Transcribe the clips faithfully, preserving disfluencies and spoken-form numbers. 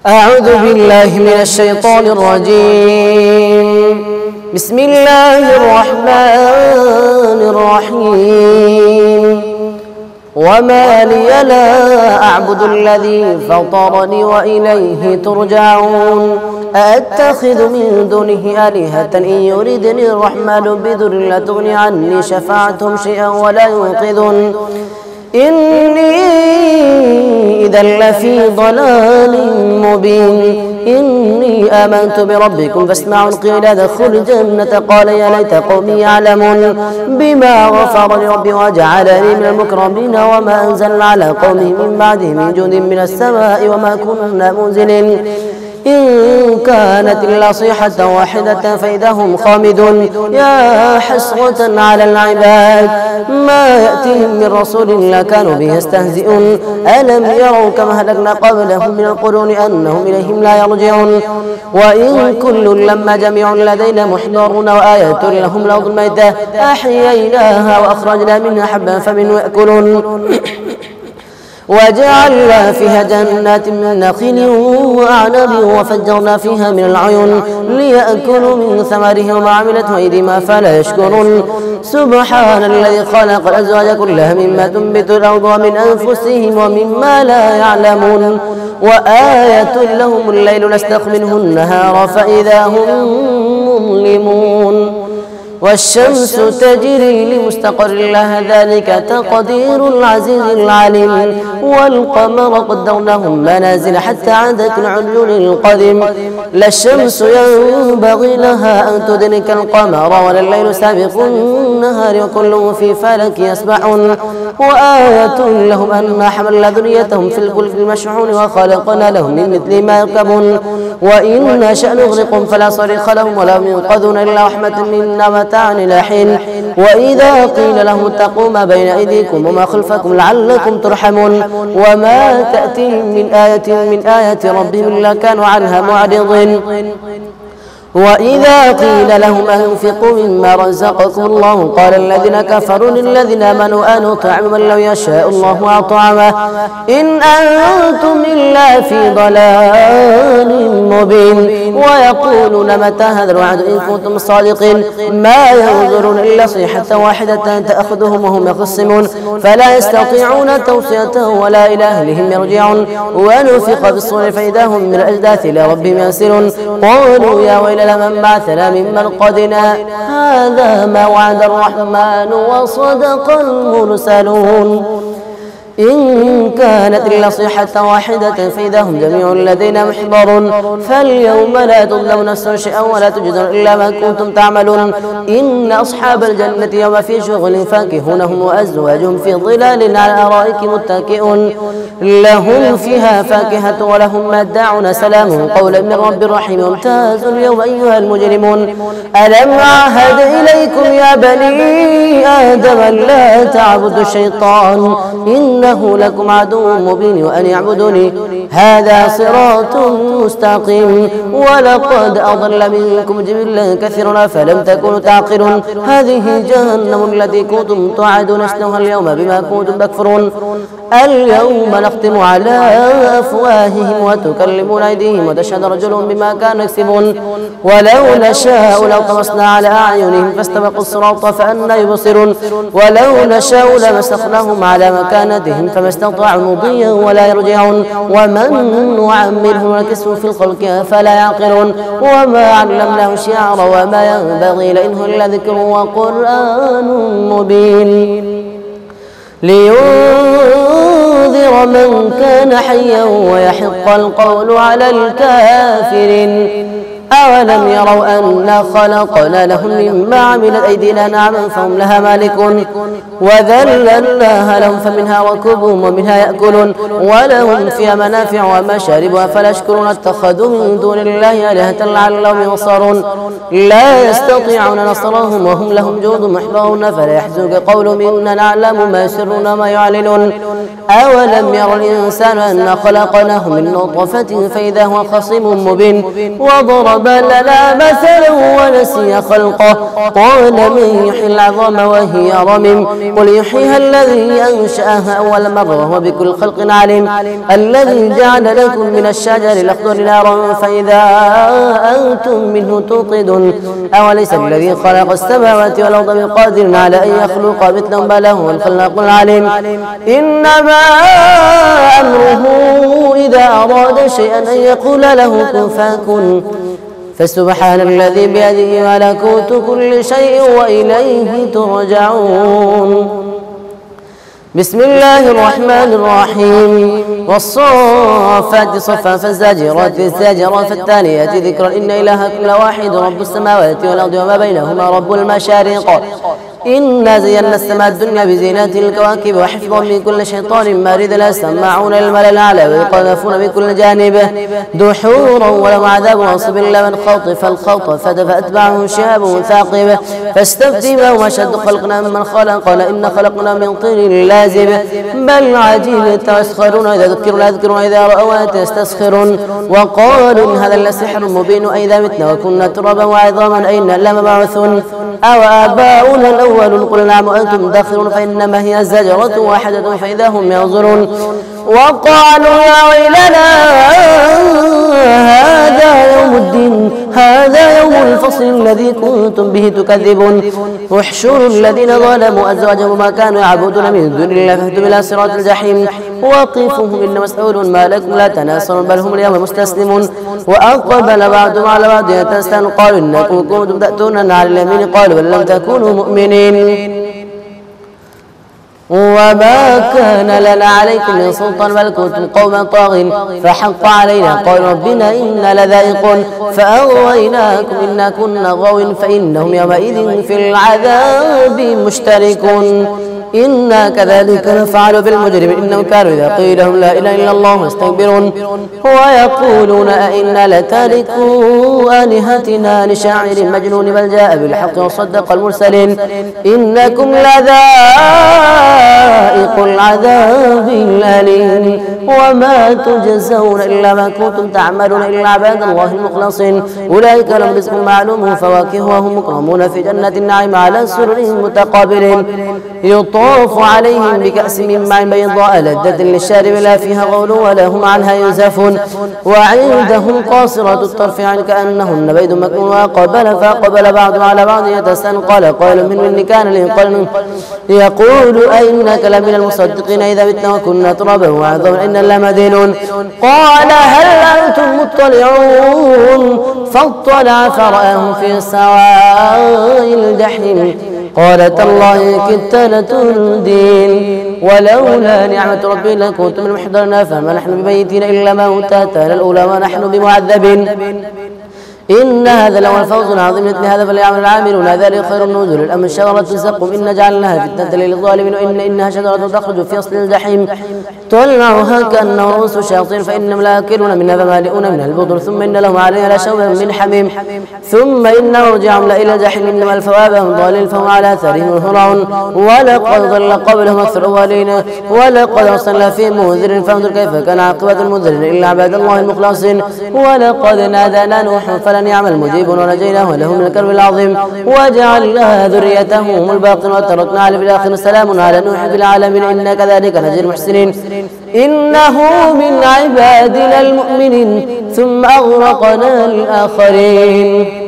أعوذ بالله من الشيطان الرجيم. بسم الله الرحمن الرحيم. وما لي لا أعبد الذي فطرني وإليه ترجعون. أأتخذ من دونه آلهة إن يردني الرحمن بضر لا تغني عني شفاعتهم شيئا ولا ينقذون. إني إذا لفي ضلال مبين. إني آمنت بربكم فاسمعون. قيل ادخلوا الجنة قال يا ليت قومي يعلمون بما غفر لي ربي وجعلني من المكرمين. وما أنزلنا على قومه من بعده من جند من السماء وما كنا منزلين. إن كانت إلا صيحة واحدة فإذا هم خامدون. يا حسرة على العباد ما يأتيهم من رسول إلا كانوا به يستهزئون. ألم يروا كما هلكنا قبلهم من القرون أنهم إليهم لا يرجعون. وإن كل لما جميع لدينا محضرون. وآية لهم الأرض الميتة أحييناها وأخرجنا منها حبا فمنه يأكلون. وجعلنا فيها جنات من نخيل وأعناب وفجرنا فيها من العيون ليأكلوا من ثمره وما عملته أيديهم فلا يشكرون. سبحان الذي خلق الأزواج كلها مما تنبت الأرض ومن أنفسهم ومما لا يعلمون. وآية لهم الليل نسلخ منه النهار فإذا هم مظلمون. والشمس تجري لمستقر لها ذلك تقدير العزيز العليم. والقمر قدرناه منازل حتى عاد كالعرجون القديم. لا الشمس ينبغي لها أن تدرك القمر ولا الليل سابق النهار وكل في فلك يسبحون. وآية لهم أن حملنا ذريتهم في الفلك المشحون وخلقنا لهم من مثل ما يركبون. وإن نشأ نغرقهم فلا صريخ لهم ولا هم ينقذون إلا رحمة منا متاعا إلى حين. وإذا قيل لهم اتقوا ما بين أيديكم وما خلفكم لعلكم ترحمون. وما تأتيهم من آية من آيات ربهم إلا كانوا عنها معرضين. وإذا قيل لهم أنفقوا مما رزقكم الله قال الذين كفروا للذين آمنوا أنطعم من لو يشاء الله أطعمه إن أنتم إلا في ضلال مبين. ويقولون متى هذا الوعد إن كنتم صادقين. ما ينظرون إلا صيحة واحدة تأخذهم وهم يخصمون فلا يستطيعون توصية ولا إلى أهلهم يرجعون. ونفخ في الصور فإذا هم من الأجداث إلى ربهم ينسلون. قالوا يا ويلنا من بعثنا من مرقدنا هذا ما وعد الرحمن وصدق المرسلون. إن كانت إلا صيحة واحدة فإذا هم جميع لدينا محضرون. فاليوم لا تظلم نفس شيئا ولا تجزون إلا ما كنتم تعملون. إن أصحاب الجنة يوم في شغل فاكهون هم وأزواجهم في ظلال على الأرائك متكئون لهم فيها فاكهة ولهم ما يدعون سلام قولا من رب رحيم. وامتازوا اليوم أيها المجرمون ألم أعهد إليكم يا بني آدم لا تعبدوا الشيطان إنه لكم عدو مبين وأن يعبدوني هذا صراط مستقيم. ولقد أضل منكم جبلا كثيرا فلم تكونوا تعقلون. هذه جهنم التي كنتم توعدون اصلوها اليوم بما كنتم تكفرون. اليوم نختم على أفواههم وتكلمون أيديهم وتشهد رجلهم بما كانوا يكسبون. ولو نشاء لو طمسنا على أعينهم فاستبقوا الصراط فأنى يبصرون. ولو نشاء لمسخناهم على مكانتهم فما استطاعوا مضيا ولا يرجعون. ومن نعمره نكسه في الخلق فلا يعقلون. وما علمناه الشعر وما ينبغي له إن هو إلا ذكر وقرآن مبين لينذر من كان حيا ويحق القول على الكافرين. أولم يروا أنا خلقنا لهم مما عملت أيدينا نعما فهم لها مالكون. وذللناها لهم فمنها ركوبهم ومنها يأكلون ولهم فيها منافع ومشارب أفلا يشكرون. اتخذوا من دون الله آلهة لعلهم ينصرون. لا يستطيعون نصرهم وهم لهم جند محضرون. فلا يحزنك قولهم إنا نعلم ما يسرون ما يعلنون. أولم يرى الإنسان أنا خلقناه من نطفة فإذا هو خصيم مبين. وضرب وضرب لنا مثلا ونسي خلقه قال من يحيي العظام وهي رميم قل يحييها الذي أنشأها أول مرة وهو بكل خلق عليم الذي جعل لكم من الشجر الأخضر نارا فإذا أنتم منه توقدون أوليس الذي خلق السماوات والأرض بقادر على أن يخلق مثلهم بل هو الخلاق العليم إنما أمره إذا أراد شيئا أن يقول له كن فيكون فسبحان الذي بيده ملكوت كل شيء وإليه ترجعون بسم الله الرحمن الرحيم والصافات صفا فالزاجرات زاجرا فالتاليات ذكرا إن إلهكم لواحد رب السماوات والأرض وما بينهما رب المشارق إنا زينا السماء الدنيا بزينات الكواكب وحفظا من كل شيطان مارد لا يسمعون الملأ الأعلى ويقذفون من كل جانب دحورا ولهم عذاب واصب إلا من خطف الخطفة فأتبعه شهاب ثاقب فاستفتهم أشد خلقنا ممن خلقنا إن خلقنا من طين لازب بل عجبت يسخرون إذا ذكروا لا يذكرون إذا رأوا يستسخرون وقالوا إن هذا لسحر مبين أئذا متنا وكنا ترابا وعظاما أئنا لمبعوثون أو آباؤنا الأول قل نعم وأنتم داخلون فإنما هي زجرة واحدة فإذا هم ينظرون وقالوا يا ويلنا هذا يوم الدين هذا يوم الفصل الذي كنتم به تكذبون احشروا الذين ظلموا أزواجهم ما كانوا يعبدون من دون الله فاهدوا إلى صراط الجحيم وقفوهم إن مسؤولون ما لكم لا تناصرون بل هم اليوم مستسلمون وأقبل بعضهم على بعض يتساءلون قالوا إنكم كنتم تأتوننا على اليمين قالوا بل لم تكونوا مؤمنين وما كان لنا عليكم من سلطان بل كنتم قوما طاغين فحق علينا قال ربنا إنا لذائقون فأغويناكم إنا كنا غاوين فإنهم يومئذ في العذاب مشتركون إنا كذلك نفعل بالمجرمين إنهم كانوا إذا قيل لهم لا إله إلا الله يستكبرون ويقولون أئنا لتاركوا آلهتنا لشاعر مجنون بل جاء بالحق وصدق المرسلين إنكم لذائق العذاب الأليم وما تجزون إلا ما كنتم تعملون إلا عباد الله المخلصين أولئك لهم رزق معلوم فواكه وهم مكرمون في جنة النعيم على سرر متقابلين يطاف عليهم بكأس من ماء بيضاء لذة للشارب لا فيها غول ولا هم عنها ينزفون وعندهم قاصرات الطرف عن كأنهن بيض مكنون وقبل فقبل بعض على بعض يتساءلون قال قائل من من كان له قرن يقول أئنك لمن المصدقين إذا متنا وكنا ترابا وعظاما إنا لمدينون قال هل أنتم مطلعون فاطلع فرآه في سواء الجحيم قال تالله كدت لتردين ولولا نعمة ربي لكنت من محضرنا فما نحن بميتين إلا موتاتنا الأولى ونحن بمعذبين إن هذا لو الفوز العظيم مثل هذا فليعمل العاملون ذلك خير النزل الأمر شجرة زقوم إن جعلناها فتنة للظالمين وإن إنها شجرة تخرج في أصل الجحيم طلعها كأنه رؤوس الشياطين فإنهم لآكلون منها فمالئون منها البطون ثم إن لهم عليها لشوبا من حميم ثم إن مرجعهم إلى الجحيم إنما الفواب هم ضالين فهم على آثارهم يهرعون ولقد ضل قبلهم أكثر الأولين ولقد أرسلنا فيهم منذر فانظر كيف كان عاقبة المنذرين إلا عباد الله المخلصين ولقد نادانا نوح فلن يعمل مجيب ونجيناه وله من الكرب العظيم وجعلنا ذريته هم الباقين وتركنا عليه في الآخر سلام على نوح في العالمين إنا كذلك نجزي المحسنين إنه من عبادنا المؤمنين ثم أغرقنا الآخرين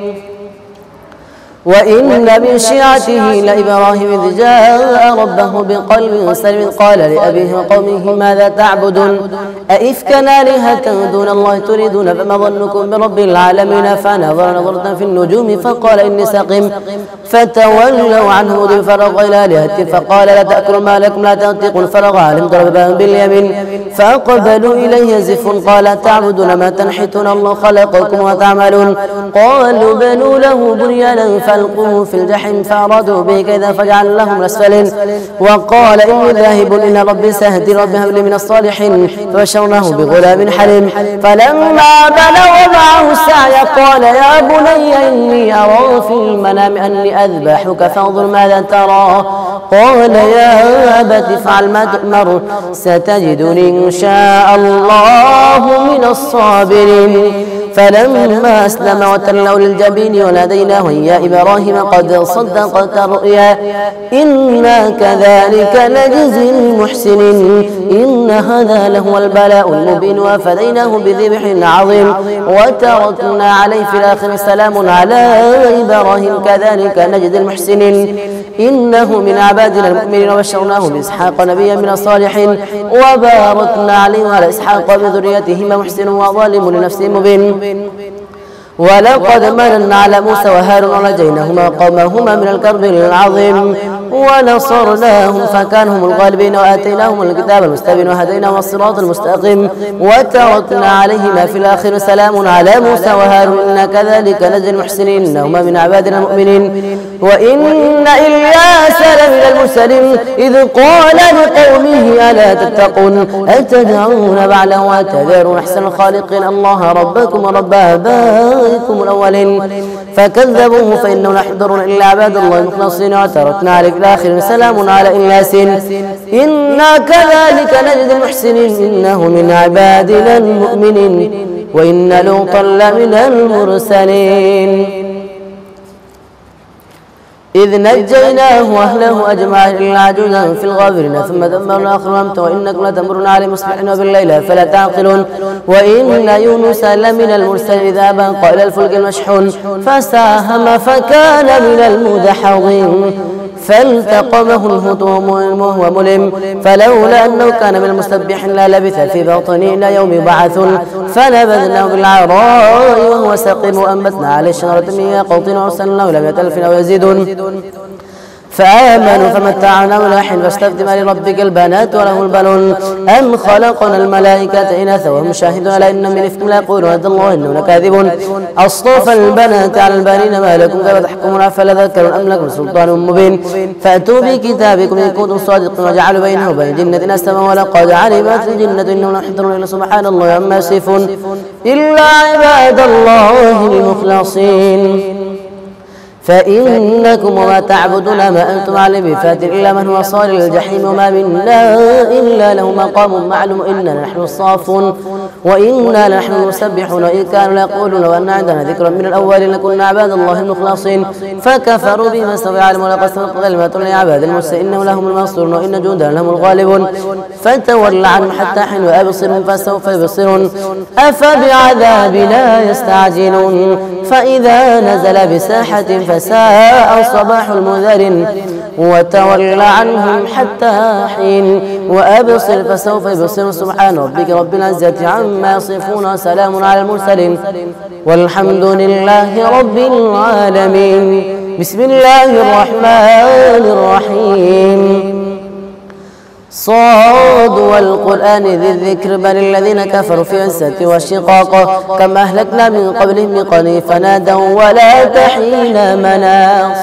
وإن من شيعته لإبراهيم إذ جاء ربه بقلب سليم قال لأبيه وقومه ماذا تعبدون أئفكا آلهة دون الله تريدون فما ظنكم برب العالمين فنظر نظرة في النجوم فقال إني سقيم فتولوا عنه مدبرين فرغ إلى آلهته فقال لا تأكلوا ما لكم لا تنطقون فرغ عليهم ضربا باليمين فأقبلوا إليه يزفون قال تعبدون ما تنحتون الله خلقكم وتعملون قالوا بنوا له بنيانا فألقوه في الجحيم فأرادوا به كيدا فجعل لهم أسفلين وقال إني ذاهب إلى ربي سيهدين ربي هب لي من الصالحين فبشرناه بغلام حليم فلما بلغ معه السعي قال يا بني إني أرى في المنام أني أذبحك فانظر ماذا ترى قال يا أبت افعل ما تؤمر ستجدني إن شاء الله من الصابرين فلما أسلم وتله للجبين وناديناه يا إبراهيم قد صدقت الرؤيا إنا كذلك نجزي المحسنين إن هذا لهو البلاء المبين وفديناه بذبح عظيم وتركنا عليه في الآخر سلام على إبراهيم كذلك نجزي المحسنين إنه من عبادنا المؤمنين وبشرناه بإسحاق نبيا من الصالحين وباركنا عليه وعلى إسحاق بذريتهما محسن وظالم لنفسه مبين ولقد مننا على موسى وهارون ونجيناهما قومهما من الكرب العظيم ونصرناهم فكانهم الغالبين وآتيناهم الكتاب المستبين وهديناهم الصراط المستقيم وتركنا عليهما في الآخر سلام على موسى وهارون إنا كذلك نجزي المحسنين إنهما من عبادنا المؤمنين وإن إلياس لمن المرسلين إذ قال لقومه ألا تتقون أتدعون بعلا وتذرون أحسن الخالقين الله ربكم ورب آبائكم الأولين فكذبوه فإنهم لا يحضرون إلا عباد الله المخلصين وتركنا عليه في الآخر سلام على إلياس إنا كذلك نجزي المحسنين إنه من عبادنا المؤمنين وإن لوطا لمن المرسلين إذ نجيناه وأهله أجمعين إلا عجوزا في الغابرين ثم دمرنا آخرهم وإنكم لتمرون عليهم مصبحين وبالليل فلا تعقلون وإن يونس لمن المرسلين إذ أبى قال الفلك المشحون فساهم فكان من المدحضين فالتقمه الحوت وهو ملم فلولا أنه كان من المسبحين لا لبث في بطنه إلى يوم يبعثون فنبذناه بالعراء وهو سقيم وأنبتنا عليه شجرة من ياقوت وأرسلناه إلى مئة ألف أو يزيدون فآمنوا فمتعناهم إلى حين فاستفتم لربك البنات وله البنون أم خلقنا الملائكة إناثا وهم شاهدون على إن من إفكم لا يقولون هدى الله إنهم لكاذبون أصطفى البنات على البنين ما لكم كيف تحكمون أفلا تذكرون أم لكم سلطان مبين فأتوا بكتابكم إن كنتم صادقين وجعلوا بينه وبين جنة أسما ولقد علمت الجنة إنهم ليحضرون إلا سبحان الله عما يصفون إلا عباد الله المخلصين فإنكم وما تعبدون ما أنتم عليه بفاتن إلا من هو صال الجحيم وما منا إلا له مقام معلوم إننا نحن الصافون وإنا لنحن نسبحون وإن كانوا ليقولون لو أن عندنا ذكرا من الأولين لكنا عباد الله المخلصين فكفروا بما سوى علم ولقد سبقت كلمات لعباد المرسلين إنهم لهم المنصورون وإن جندنا لهم الغالبون فتول عنهم حتى حين وأبصرهم فسوف يبصرون أفبعذابنا يستعجلون فإذا نزل بساحة فساء صباح المنذرين وتول عنهم حتى حين وأبصر فسوف يبصر سبحان ربك رب العزة عما يصفون وسلام على المرسلين والحمد لله رب العالمين بسم الله الرحمن الرحيم صاد والقرآن ذي الذكر بل الذين كفروا في عزة والشقاق كما أهلكنا من قبلهم من قرن فنادوا ولا تحين مناص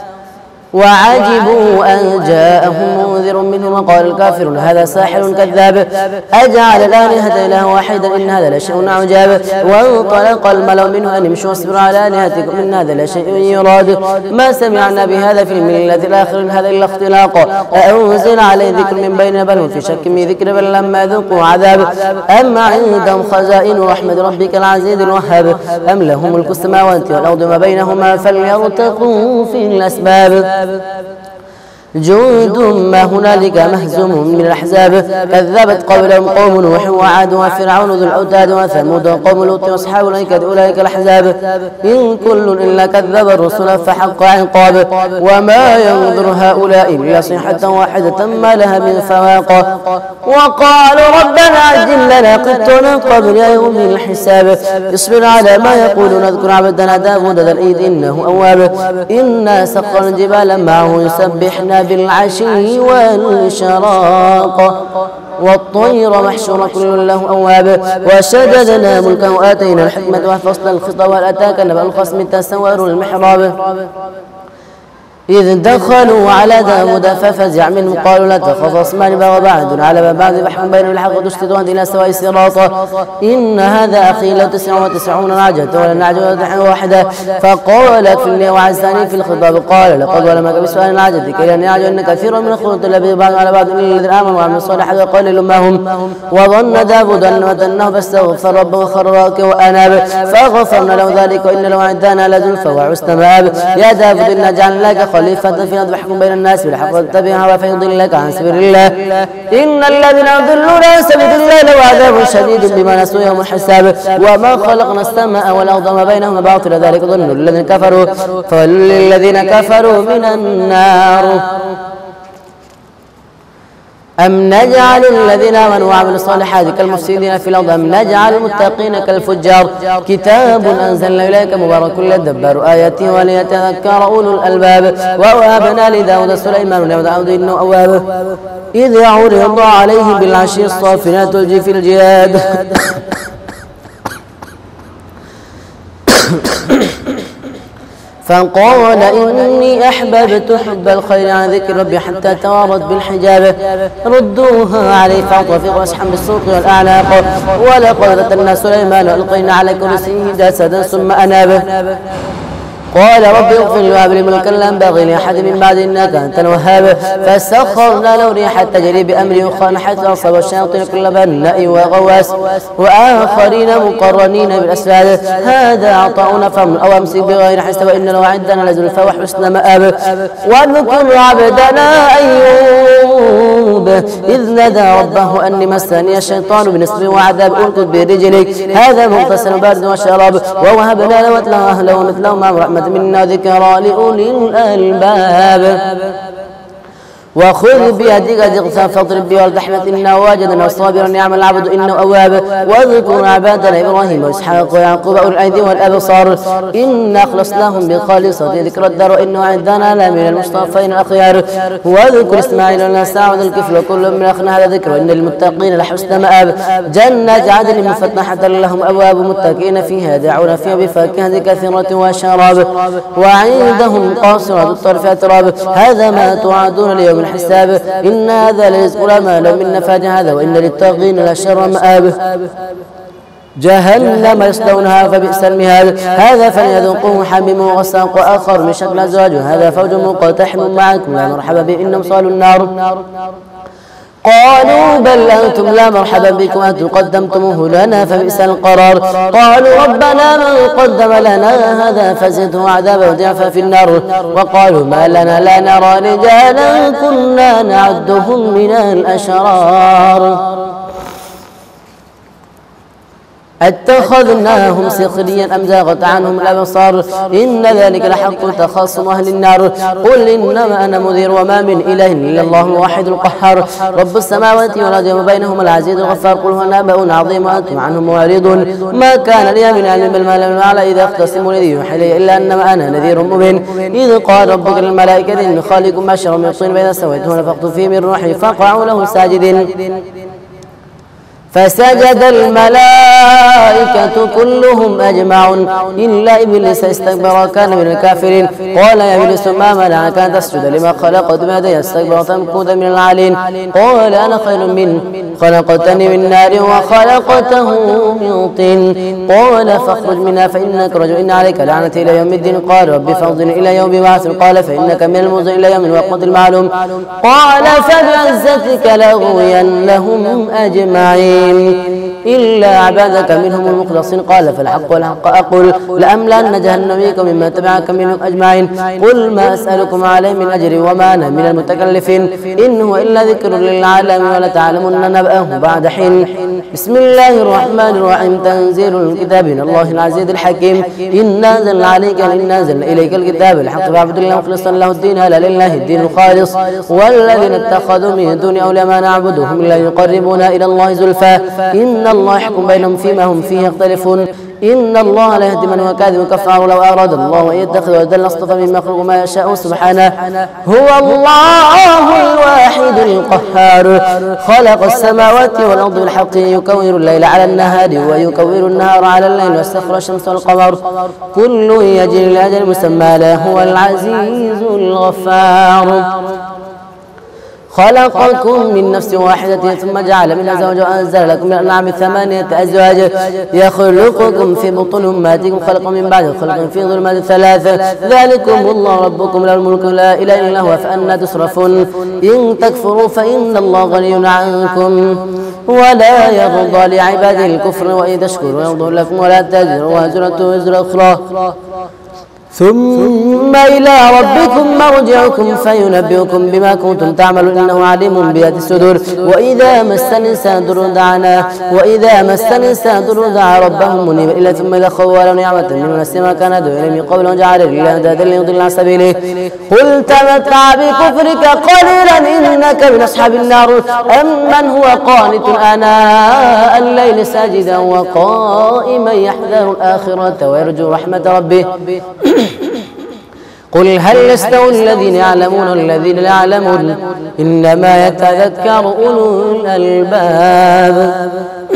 وعجبوا أن جاءهم منذر منهم وقال الكافرون هذا ساحر كذاب أجعل الآلهة إلها واحدا إن هذا لشيء عجاب وانطلق الملأ منه أن امشوا واصبروا على آلهتكم إن هذا لشيء يراد ما سمعنا بهذا في الملة الآخر إن هذا إلا اختلاق أنزل عليه ذكر من بين بل هم في شك من ذكر بل لما ذوقوا عذاب أم عندهم خزائن رحمة ربك العزيز الوهاب أم لهم ملك السماوات والأرض ما بينهما فليرتقوا في الأسباب جند ما هنالك مهزوم من الأحزاب كذبت قبلهم قوم نوح وعاد وفرعون ذو الأوتاد وثمود وقوم لوط وأصحاب الأيكة أولئك الأحزاب إن كل إلا كذب الرسل فحق عقاب وما ينظر هؤلاء إلا صيحة واحدة ما لها من فواق وقالوا ربنا عجل لنا قطنا قبل يوم الحساب اصبر على ما يقولون اذكر عبدنا داود ذا الإيد إنه أواب إنا سخرنا الجبال معه يسبحنا بالعشي والشراق والطير محشورة كل له أواب وشددنا ملكه وآتينا الحكمة وفصل الخطاب وهل أتاك نبأ الخصم تسور المحراب إذ دخلوا على داود ففزع منهم قالوا لا تخف اصمان بغى بعد على بعد بحكم بينهم الحق وتشتد إلى سواء الصراط إن هذا أخي له تسع وتسعون نعجة ولا نعجة واحدة فقال اكفلني وعزاني في الخطاب قال لقد ولمك بسؤال نعجتك إلى أن يعجل أن كثير من الخلط الذي بعض على بعض إلا الذين آمنوا وعملوا الصالحات وقليل ما هم وظن داود أنه فاستغفر ربه وخر راكعا وأناب فغفرنا له ذلك وإن له عندنا لزلفى وحسن مآب يا داود إنا جعلنا لك خليفة في الأرض فاحكم بين الناس بالحق واتبع فيضلك عن سبيل الله إن الذين يضلون عن سبيل الله لهم عذاب شديد بما نسوا يوم الحساب وما خلقنا السماء والأرض وما بينهما باطلا ذلك ظن الذين كفروا فللذين كفروا من النار أم نجعل الذين آمنوا وعملوا الصالحات كالمفسدين في الأرض أم نجعل المتقين كالفجار كتاب أنزلنا إليك مبارك ليدبروا آياته وليتذكر أولو الألباب ووهبنا لداود سليمان وداود إنه أواب إذ عرض عليه بالعشي الصافنات الجيف الجهاد فقال إني أحببت حب الخير عن ذكر ربي حتى توارت بالحجاب ردوها عليه فأطفق واسحم بالسوق والأعناق ولقد فتنا سليمان وألقينا على كرسيه جسدا ثم أنابه قال رب اغفر لي وهب لي ملكا لا ينبغي لاحد من بعدي انك انت الوهاب فسخرنا له ريحا تجري بامره وخان حتى اصاب الشياطين كل بناء وغواص واخرين مقرنين بالاسفاد هذا عطاؤنا فمن او امسك بغير حساب وان له عندنا لزلفى وحسن مآب واذكر عبدنا ايوب اذ نادى ربه اني مسني الشيطان بنصب وعذاب اركض برجلك هذا مغتسل بارد وشراب ووهبنا له واتله اهله ومثلهم مع رحمه منا ذكرى لأولي الألباب وخذ بيدك ضغثا فاضرب به والتحمة إنه واجدا وصابرا نعم العبد إنه أواب واذكر عبادنا إبراهيم وإسحاق ويعقوب أولي الأيدي والأبصار إنا أخلصناهم بخالصة ذكر الدار وإنه عندنا لمن المصطفين الأخيار واذكر إسماعيل واليسع وذا الكفل وكل من أخنا هذا ذكر وإن للمتقين لحسن مآب جنة عدن مفتحة لهم أبواب متكئين فيها دعون فيها بفاكهة كثيرة وشراب وعندهم قاصرة الطرف أتراب هذا ما توعدون اليوم الحساب إن هذا لرزقنا ما له من نفاج هذا وإن للطاغين لشر مآب جهنم يصلونها فبئس المهاد هذا فليذوقوه حميم وغساق وآخر من شكل أزواج هذا فوج مقتحم معكم لا مرحبا بهم إنهم صالوا النار قالوا بل أنتم لا مرحبا بكم أنتم قدمتموه لنا فبئس القرار قالوا ربنا من قدم لنا هذا فزده عذابا وضعفا في النار وقالوا ما لنا لا نرى رجالا كنا نعدهم من الأشرار اتخذناهم سخريا أم زاغت عنهم الأبصار إن ذلك لحق تخاصم أهل النار قل إنما أنا مذير وما من إله إلا الله الواحد القهار رب السماوات والأرض وما بينهما العزيز الغفار قل هو نبأ عظيم وأنتم عنه معرضون ما كان لي من علم بالمال الأعلى إذا اختصموا الذي يوحي إلي إلا أنما أنا نذير مبين إذ قال ربك للملائكة إني خالق بشرا من طين فإذا سويته نفخت فيه من روحي فقعوا له ساجدين فسجد الملائكة كلهم أجمعون إلا إبليس استكبر وكان من الكافرين قال يا إبليس ما منعك أن تسجد لما خلقت بيدي استكبرت أم كنت من العالين قال أنا خير منه خلقتني من نار وخلقته من طين قال فاخرج منها فإنك رجل إن عليك لعنة إلى يوم الدين قال رب فانظرني إلى يوم يبعث قال فإنك من المنظر إلى يوم الوقت المعلوم قال فبعزتك لأغوينهم أجمعين إلا عبادك منهم المخلصين قال فالحق والحق أقول لأملأن جهنم منكم ممن تبعك منهم أجمعين قل ما أسألكم عليه من أجر وما أنا من المتكلفين إن هو إلا ذكر للعالمين ولتعلمن نبأه بعد حين بسم الله الرحمن الرحيم تنزيل الكتاب من الله العزيز الحكيم إنا أنزلنا عليك إنا أنزلنا إليك الكتاب الحق فاعبد الله مخلصا له الدين هلا لله الدين الخالص والذين اتخذوا من دون أولياء ما نعبدهم إلا يقربونا إلى الله زلفى إن الله يحكم بينهم فيما هم فيه يختلفون إن الله لا يهدي من هو كاذب كفار. لو أراد الله أن يتخذ ولدا لاصطفى مما يخلق ما يشاء سبحانه هو الله الواحد القهار خلق السماوات والأرض بالحق يكور الليل على النهار ويكور النهار على الليل ويسخر الشمس والقمر كل يجري لأجل مسمى له هو العزيز الغفار. خلقكم من نفس واحدة ثم جعل منها زوجها وأنزل لكم من الأنعام ثمانية أزواج يخلقكم في بطون أمهاتكم خلقا من بعد خلق في ظلمات ثلاثة ذلكم الله ربكم له الملك لا إله إلا هو فأنى تصرفون إن تكفروا فإن الله غني عنكم ولا يرضى لعباده الكفر وإذا اشكروا يرضى لكم ولا تزر وازرة وزر أخرى ثم إلى ربكم مرجعكم فينبئكم بما كنتم تعملون إنه عليم بذات الصدور. وإذا مس الإنسان ضر دعانا وإذا مس الإنسان ضر دعا ربه منيبا إلا ثم إذا خوله نعمة منه نسي ما كان يدعو إليه من قبل وجعل لله أندادا ليضل عن سبيله قل تمتع بكفرك قليلا إنك من أصحاب النار أمن هو قانت آناء الليل ساجدا وقائما يحذر الآخرة ويرجو رحمة ربه قل هل يستوي الذين يعلمون والذين لا يعلمون إنما يتذكر أولو الألباب.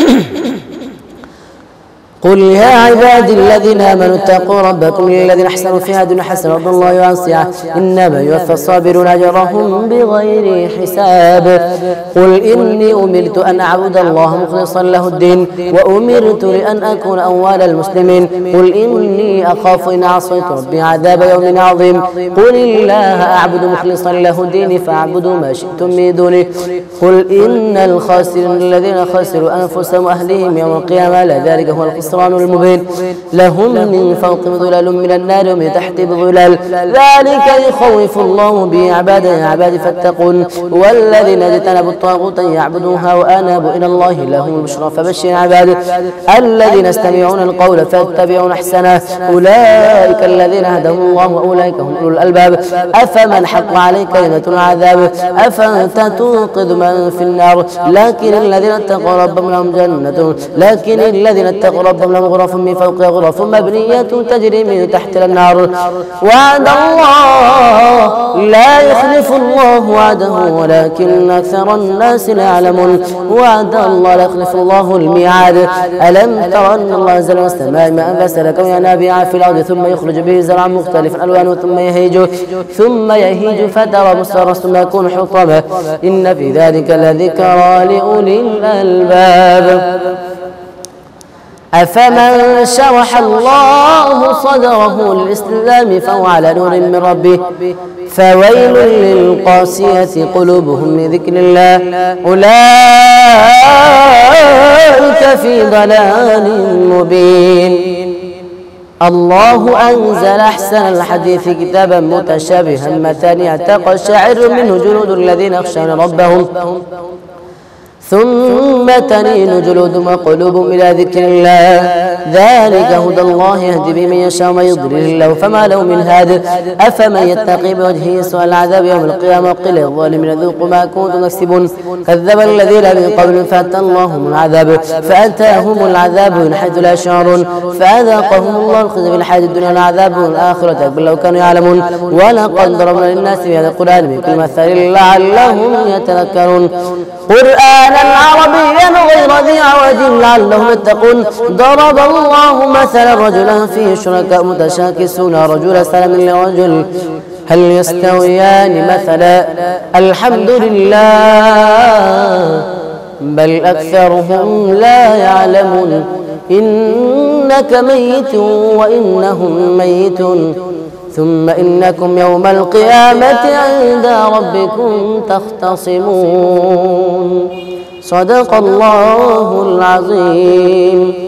قل يا عبادي الذين آمنوا اتقوا ربكم للذين أحسنوا في هذه الدنيا حسنة وارض الله واسعة إنما يوفى الصابرون أجرهم بغير حساب. قل إني أمرت أن أعبد الله مخلصا له الدين وأمرت لأن أكون أول المسلمين. قل إني أخاف إن عصيت ربي عذاب يوم عظيم. قل الله أعبد مخلصا له الدين فاعبدوا ما شئتم من دونه. قل إن الخاسرين الذين خسروا أنفسهم وأهليهم يوم القيامة ذلك هو الخسران المبين لهم من فوقهم ظلال من النار ومن تحتهم ظلال ذلك يخوف الله به عباده يا عبادي فاتقون. والذين اجتنبوا الطاغوت يعبدوها وانابوا الى الله لهم البشرى فبشر عباده الذين يستمعون القول فيتبعون احسنه اولئك الذين هداهم الله واولئك هم اولو الالباب. افمن حق عليه كلمه العذاب افانت تنقذ من في النار لكن الذين اتقوا ربهم لهم جنه لكن الذين اتقوا ربهم لهم غرف من فوقها غرف مبنية تجري من تحتها النار وعد الله لا يخلف الله وعده ولكن أكثر الناس لا يعلمون. وعد الله لا يخلف الله الميعاد. ألم تر أن الله أنزل من السماء ماء فسلكه ينابيع في الأرض ثم يخرج به زرعا مختلفا ألوانه ثم يهيج ثم يهيج فترى مصفرا ثم يكون حطاما إن في ذلك لذكرى لأولي الألباب. أفمن شرح الله صدره للإسلام فهو على نور من ربه فويل للقاسية قلوبهم من ذكر الله أولئك في ضلال مبين. الله أنزل أحسن الحديث كتابا متشابها مثانية تقشعر منه جلود الذين يخشون ربهم ثم تلين جلودهم وقلوبهم إلى ذكر الله ذلك هدى الله يهدي به من يشاء ومن يضلل الله فما له من هاد. أفمن يتقي بوجهه سوء العذاب يوم القيامة وقيل للظالمين ذوقوا ما كنتم تكسبون كذب الذين من قبل فأتى اللهم العذاب فأتاهم العذاب من حيث لا يشعرون فأذاقهم الله الخزي في الحياة الدنيا والعذاب الآخرة أكبر لو كانوا يعلمون. ولقد ضربنا للناس في هذا القرآن من كل مثل لعلهم يتذكرون قرآنا عربيا غير ذي عوج لعلهم يتقون. ضرب الله مثلا رجلا فيه شركاء متشاكسون رجل سلم لرجل هل يستويان مثلا الحمد لله بل أكثرهم لا يعلمون. إنك ميت وإنهم ميتون ثم إنكم يوم القيامة عند ربكم تختصمون. صدق الله العظيم.